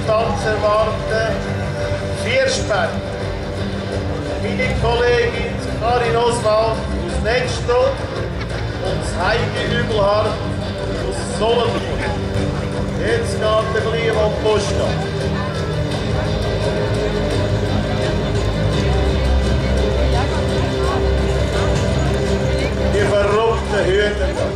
Tanz erwarten Viersperr. Meine Kollegin Karin Oswald aus Nextl und Heidi Übelhardt aus Solothurn. Jetzt geht der Gleich auf die Post an. Die verrückten Hühner.